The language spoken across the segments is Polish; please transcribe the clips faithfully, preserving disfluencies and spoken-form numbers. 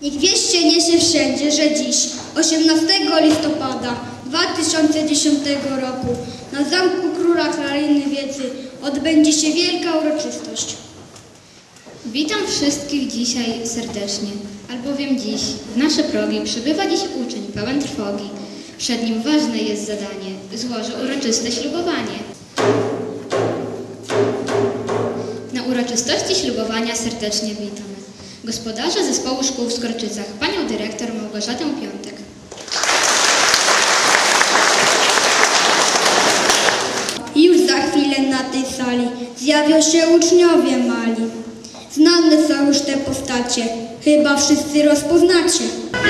Niech wieść się niesie wszędzie, że dziś, osiemnastego listopada dwa tysiące dziesiątego roku, na Zamku Króla Karoliny Wiedzy odbędzie się wielka uroczystość. Witam wszystkich dzisiaj serdecznie, albowiem dziś w nasze progi przybywa dziś uczeń pełen trwogi. Przed nim ważne jest zadanie, złoży uroczyste ślubowanie. Na uroczystości ślubowania serdecznie witamy gospodarza Zespołu Szkół w Skorczycach, panią dyrektor Małgorzatę Piątek. I już za chwilę na tej sali zjawią się uczniowie mali. Znane są już te postacie, chyba wszyscy rozpoznacie.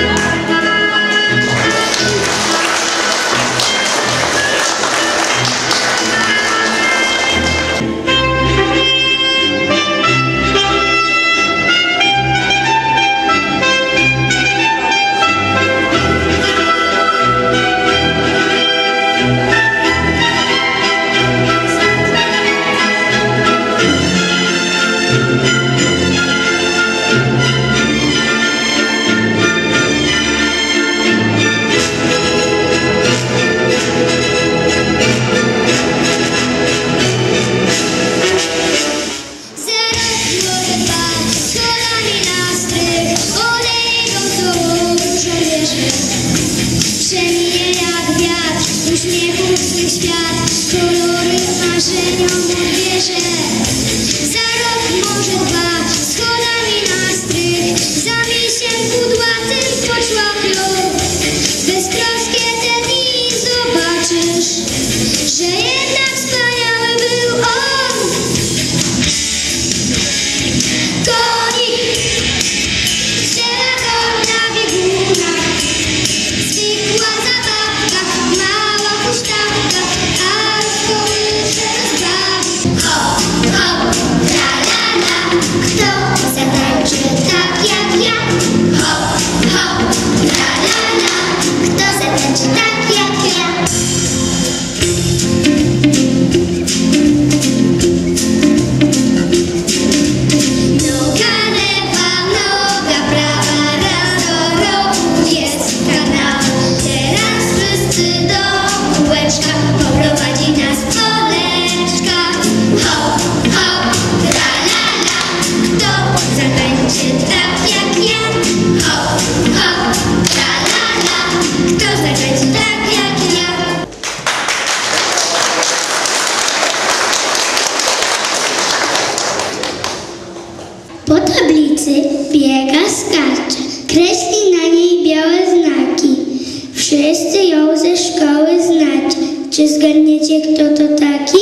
Po tablicy biega, skacze, kreśli na niej białe znaki. Wszyscy ją ze szkoły znacie. Czy zgadniecie, kto to taki?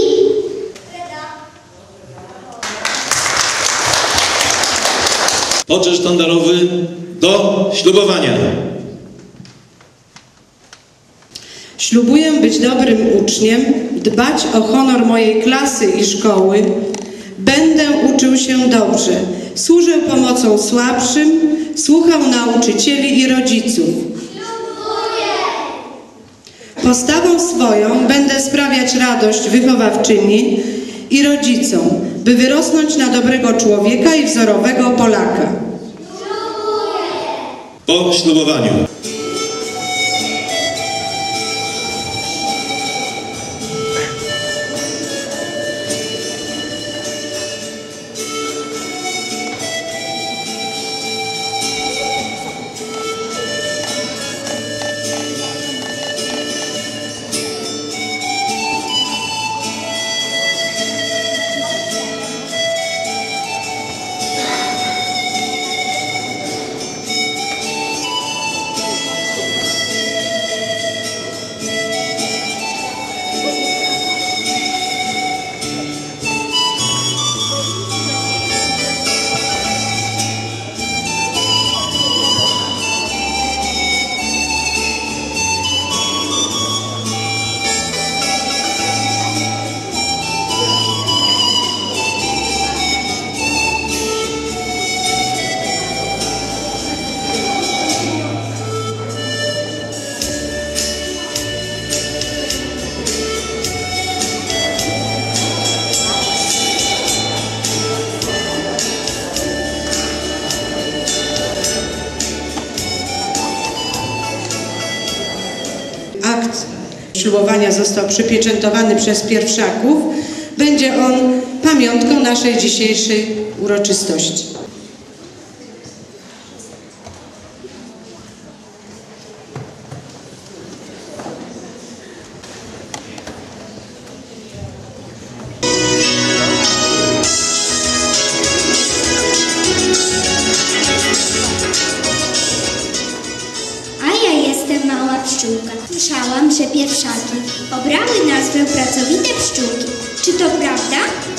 Poczet sztandarowy do ślubowania. Ślubuję być dobrym uczniem, dbać o honor mojej klasy i szkoły. Będę uczył się dobrze, służę pomocą słabszym, słuchał nauczycieli i rodziców. Postawą swoją będę sprawiać radość wychowawczyni i rodzicom, by wyrosnąć na dobrego człowieka i wzorowego Polaka. Po ślubowaniu. ślubowania został przypieczętowany przez pierwszaków, będzie on pamiątką naszej dzisiejszej uroczystości. A ja jestem mała pszczółka. Słyszałam, że pierwszaki obrały nazwę pracowite pszczółki. Czy to prawda?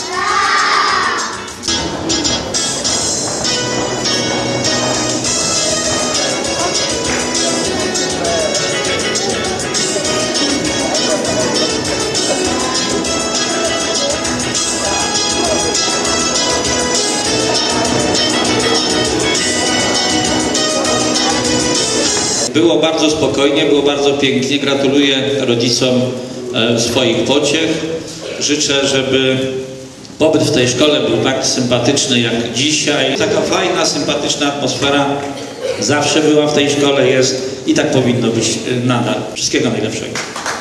Było bardzo spokojnie, było bardzo pięknie. Gratuluję rodzicom e, swoich pociech. Życzę, żeby pobyt w tej szkole był tak sympatyczny jak dzisiaj. Taka fajna, sympatyczna atmosfera zawsze była w tej szkole, jest i tak powinno być nadal. Wszystkiego najlepszego.